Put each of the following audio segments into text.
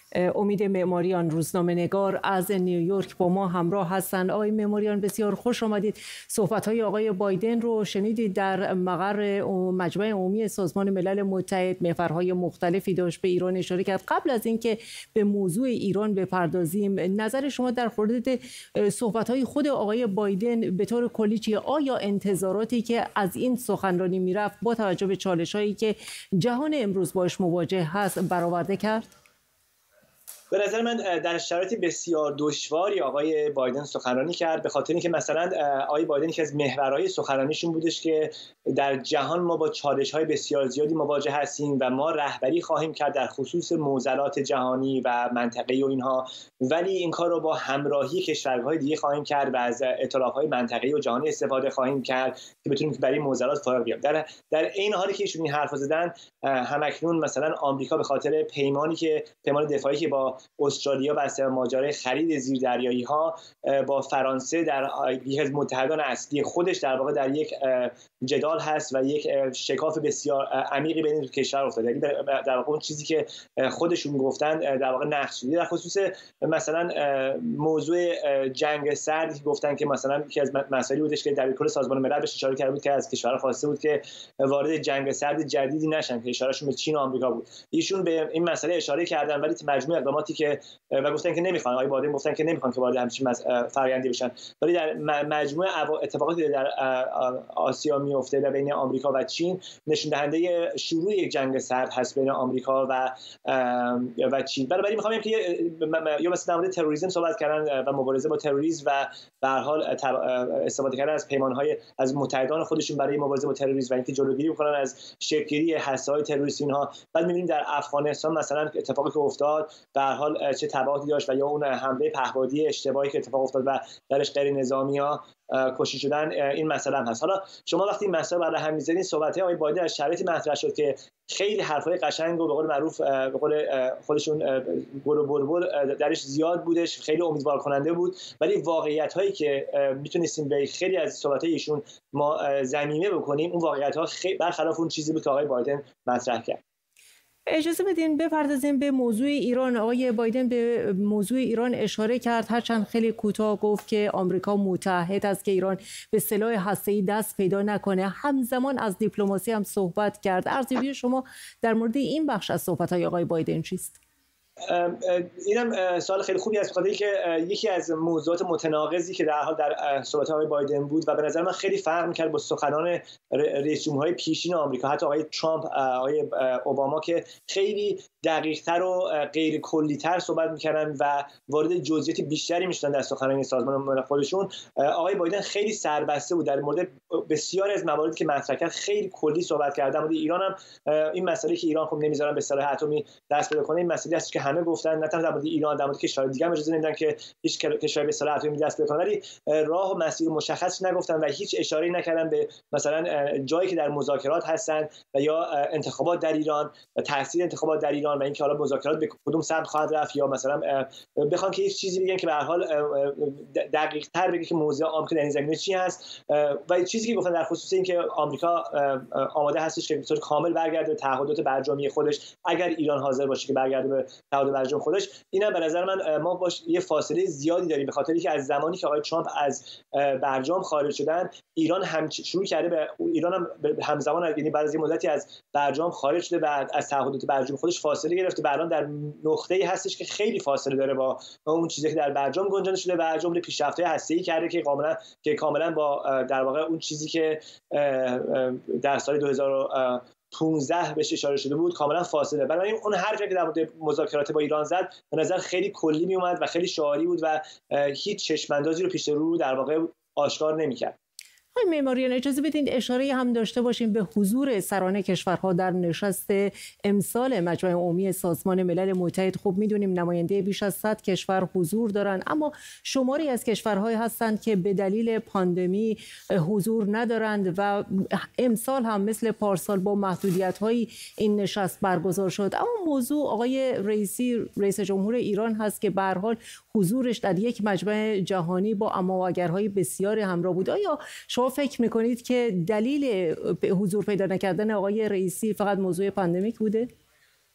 امید معماریان، روزنامه‌نگار از نیویورک با ما همراه هستند. آقای معماریان بسیار خوش آمدید. صحبت‌های آقای بایدن رو شنیدید. در مقر مجمع عمومی سازمان ملل متحد محورهای مختلفی داشت، به ایران اشاره کرد. قبل از اینکه به موضوع ایران بپردازیم، نظر شما در مورد صحبت‌های خود آقای بایدن به طور کلی چیه؟ آیا انتظاراتی که از این سخنرانی میرفت با توجه به چالش‌هایی که جهان امروز باش مواجه هست برآورده کرد؟ به نظر من در شرایط بسیار دشواری آقای بایدن سخنرانی کرد، به خاطر اینکه مثلا آقای بایدن یکی از محورهای سخنرانیشون بودش که در جهان ما با چالش‌های بسیار زیادی مواجه هستیم و ما رهبری خواهیم کرد در خصوص معضلات جهانی و منطقه‌ای و اینها، ولی این کار رو با همراهی کشورهای دیگه خواهیم کرد و از ائتلاف‌های منطقه‌ای و جهانی استفاده خواهیم کرد که بتونیم برای معضلات فارغ بیایم. در این حالی که ایشون این حرف زدن، همکنون مثلا آمریکا به خاطر پیمان دفاعی که با استرالیا بسته ماجرای خرید زیردریایی ها با فرانسه در یکی از متحدان اصلی خودش در واقع در یک جدال هست و یک شکاف بسیار عمیقی بین کشور افتاده. یعنی در واقع اون چیزی که خودشون گفتن در واقع نقش شده. در خصوص مثلا موضوع جنگ سرد که گفتن که مثلا یکی از مسائلی بودش که در کل سازمان ملل بهش اشاره کرده بود که از کشورها خواسته بود که وارد جنگ سرد جدیدی نشن که اشارهشون به چین و آمریکا بود. ایشون به این مسئله اشاره کردن، ولی مجموع اقداماتی که و گفتن که نمیخوان، آقای بایدن گفتن که نمیخوان که وارد همچین فرآیندی بشن، ولی در مجموع اتفاقاتی که در آسیا میفته و بین آمریکا و چین نشون دهنده شروع یک جنگ سرد هست بین آمریکا و چین. بنابراین میخوام که یا مثلا در مورد تروریسم صحبت کردن و مبارزه با تروریسم و به هر حال استفاده کردن از پیمان‌های از متحدان خودشون برای مبارزه با تروریسم و اینکه جلوگیری بکنن از شکل‌گیری هسته‌های تروریستی اینها. بعد می‌بینیم در افغانستان مثلا اتفاقی که افتاد به هر حال چه تبعاتی داشت و یا اون حمله پهپادی اشتباهی که اتفاق افتاد و درش غیر نظامی‌ها کشته شدن، این مسئله هم هست. حالا شما وقتی این مسئله برای هم می‌زنید، صحبت‌های آقای بایدن از شرایطی مطرح شد که خیلی حرفای قشنگ و به قول معروف به قول خودشون گل و بلبل درش زیاد بودش، خیلی امیدوار کننده بود، ولی واقعیت‌هایی که میتونستیم به خیلی از صحبت‌های ایشون ما ضمیمه بکنیم، اون واقعیت‌ها برخلاف اون چیزی بود که آقای بایدن مطرح کرد. اجازه بدین بپردازیم به موضوع ایران. آقای بایدن به موضوع ایران اشاره کرد، هرچند خیلی کوتاه گفت که آمریکا متحد است که ایران به سلاح هسته‌ای دست پیدا نکنه. همزمان از دیپلماسی هم صحبت کرد. ارزیابی شما در مورد این بخش از صحبت‌های آقای بایدن چیست؟ اینم سوال خیلی خوبی است، بخاطر اینکه یکی از موضوعات متناقضی که در حال در صحبت آقای بایدن بود و به نظر من خیلی فرق می‌کرد با سخنان رئیس جمهورهای پیشین آمریکا، حتی آقای ترامپ، آقای اوباما، که خیلی دقیق‌تر و غیر کلی‌تر صحبت می‌کردن و وارد جزئیات بیشتری می‌شدن در سخنرانی سازمان ملل خودشون. آقای بایدن خیلی سربسته بود در مورد بسیاری از مواردی که مطرح کرد، خیلی کلی صحبت کرد. در مورد ایران هم این مسئله که ایران خب نمی‌ذارن به سلاح اتمی دست پیدا کنه، این مسئله است که همه گفتن، نه تنها در مورد ایران، در مورد کشورهای دیگه هم اجازه نمیدن که هیچ کشوری به سلاح اتمی دست پیدا کنه، ولی راه و مسیر مشخص نگفتن و هیچ اشاره‌ای نکردن به مثلا جایی که در مذاکرات هستن و یا انتخابات در ایران و تاثیر انتخابات در ایران و اینکه حالا مذاکرات به کدوم سمت خواهد رفت، یا مثلا بخوان که هیچ چیزی بگن که به هر حال دقیق‌تر بگه که موضوع آمریکا در این زمینه چی هست. و چیزی که گفتن در خصوص اینکه آمریکا آماده هستش که به طور کامل برگرده به تعهدات برجامی خودش اگر ایران حاضر باشه که برگرده به تعهد برجام خودش. اینا به نظر من ما باش یه فاصله زیادی داریم، به خاطری که از زمانی که آقای ترامپ از برجام خارج شدن، ایران هم شروع کرده به ایران هم همزمان، یعنی بعد از یه مدتی از برجام خارج شده و از تعهدات برجام خودش فاصله گرفته و الان در نقطه‌ای هستش که خیلی فاصله داره با اون چیزی که در برجام گنجانده شده و جمله پیشرفت‌های هسته‌ای کرده که کاملا با در واقع اون چیزی که در سال 2015 بهش اشاره شده بود کاملا فاصله. بنابراین اون حرفی که در مورد مذاکرات با ایران زد به نظر خیلی کلی می اومد و خیلی شعاری بود و هیچ چشم‌اندازی رو پیش رو در واقع آشکار نمی‌کرد. آقای معماریان، اجازه بدین اشاره هم داشته باشیم به حضور سران کشورها در نشست امسال مجمع عمومی سازمان ملل متحد. خب میدونیم نماینده بیش از 100 کشور حضور دارن، اما شماری از کشورهای هستند که به دلیل پاندمی حضور ندارند و امسال هم مثل پارسال با محدودیت‌های این نشست برگزار شد. اما موضوع آقای رئیس جمهور ایران هست که به هر حال حضورش در یک مجمع جهانی با امواگرهای بسیار همراه بود. آیا شما فکر میکنید که دلیل حضور پیدا نکردن آقای رئیسی فقط موضوع پاندمیک بوده؟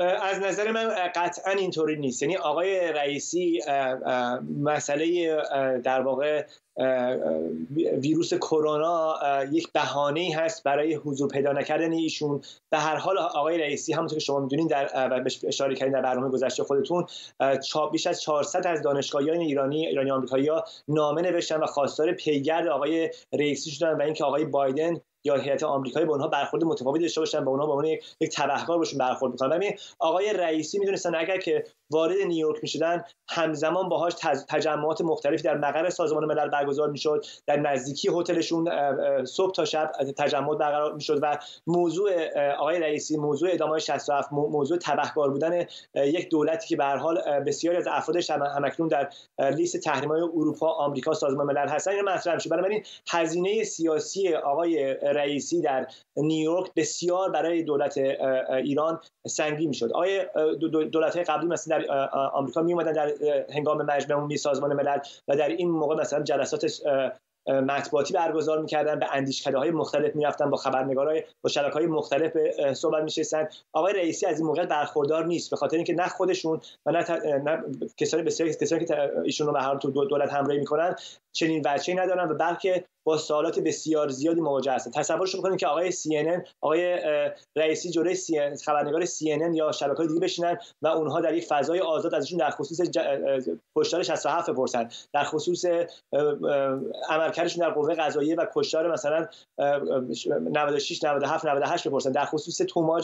از نظر من قطعا اینطوری نیست. یعنی آقای رئیسی مسئله در واقع ویروس کرونا یک بهانه‌ای هست برای حضور پیدا نکردن ایشون. به هر حال آقای رئیسی همونطور که شما می‌دونید و اشاره کردین در برنامه گذشته خودتون، بیش از 400 از دانشگاهیان ایرانی آمریکایی‌ها نامه نوشتن و خواستار پیگرد آقای رئیسی شدن و اینکه آقای بایدن یا هیئت آمریکایی با اونها برخورد متفاوتی داشته باشن، با اونها به عنوان یک تبهکار باشون برخورد می‌کنن. ولی آقای رئیسی می‌دونستن اگر که وارد نیویورک می‌شدن همزمان باهاش تجمعات مختلفی در مقر سازمان ملل برگزار می‌شد، در نزدیکی هتلشون صبح تا شب تجمعات برقرار می‌شد و موضوع آقای رئیسی، موضوع ادامه 67، موضوع تبهکار بودن یک دولتی که به هر حال بسیاری از افرادش همکنون در لیست تحریم‌های اروپا، آمریکا، سازمان ملل هستن، این مطرح میشه. بنابراین هزینه سیاسی آقای رئیسی در نیویورک بسیار برای دولت ایران سنگین میشد. آقای دولت‌های قبلی مثلا در آمریکا می اومدن در هنگام مجمع عمومی سازمان ملل و در این موقع مثلا جلسات مطبوعاتی برگزار می‌کردن، به اندیشکده‌های مختلف می‌رفتن، با خبرنگارای با شبکه‌های مختلف صحبت می‌نشستن. آقای رئیسی از این موقع برخوردار نیست، به خاطر اینکه نه خودشون و نه کسانی که ایشون رو به هر حال تو دولت همراهی می‌کنن چنین وجهی ندارن و بلکه با سوالات بسیار زیادی مواجه هستن. تصورش بکنید که آقای CNN، آقای رئیسی جلوی خبرنگار CNN یا شبکه‌های دیگه بشینن و اونها در یک فضای آزاد ازشون در خصوص کشتار 67 بپرسن، در خصوص عملکردشون در قوه قضاییه و کشتار مثلا 96 97 98 بپرسن، در خصوص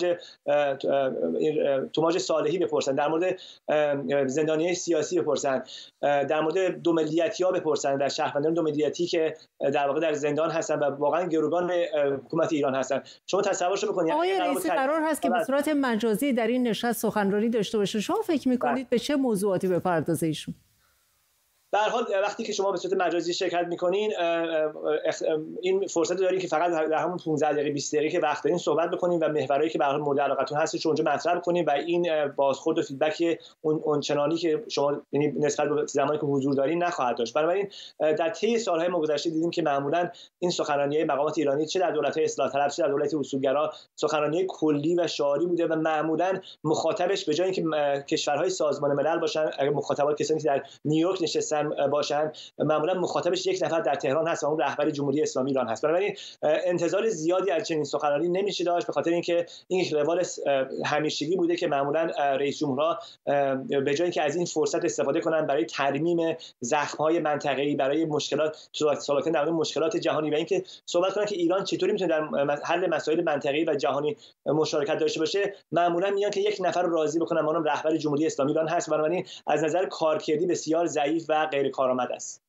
توماج صالحی بپرسن، در مورد زندانیای سیاسی بپرسن، در مورد دو ملیتی‌ها بپرسن، در شهروندان دو ملیتی که در واقع در زندان هستن و واقعا گروگان حکومت ایران هستن. شما تصورش بکنید آقای رئیسی قرار هست که به صورت مجازی در این نشست سخنرانی داشته باشه. شما فکر می‌کنید به چه موضوعاتی بپردازه ایشون؟ به هر حال وقتی که شما به صورت مجازی شرکت می‌کنین این فرصت دارین که فقط در همون 15 دقیقه 20 دقیقه که وقت دارین صحبت بکنین و محورایی که به هر حال مورد علاقتون هستش اونجا مطرح کنین و این بازخورد و فیدبک اون چنانی که شما یعنی نسبت به زمانی که حضور دارین نخواهد داشت. بنابراین در طی سال‌های گذشته دیدیم که معمولاً این سخنرانی‌های مقامات ایرانی چه در دولت‌های اصلاح طلب چه در دولت اصولگرا سخنرانی کلی و شعاری بوده و معمولاً مخاطبش به جای اینکه کشورهای سازمان ملل باشن، اگه مخاطبات کسانی که در نیویورک نشستن باشن، معمولا مخاطبش یک نفر در تهران هست و اون رهبر جمهوری اسلامی ایران هست. بنابراین انتظار زیادی از چنین سخنرانی نمیشه داشت، به خاطر اینکه این یک روال همیشگی بوده که معمولا رئیس جمهورها به جای اینکه از این فرصت استفاده کنن برای ترمیم زخم‌های منطقه‌ای، برای مشکلات صحبت در مشکلات جهانی و اینکه صحبت کنن که ایران چطوری میتونه در حل مسائل منطقه‌ای و جهانی مشارکت داشته باشه، معمولا میان که یک نفر رو راضی بکنن، اونم رهبر جمهوری اسلامی ایران هست. بنابراین از نظر کارکردی بسیار ضعیف و غیر کارآمد است.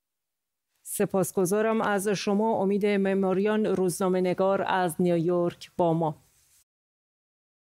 سپاسگزارم از شما. امید مماریان، روزنامه‌نگار از نیویورک با ما.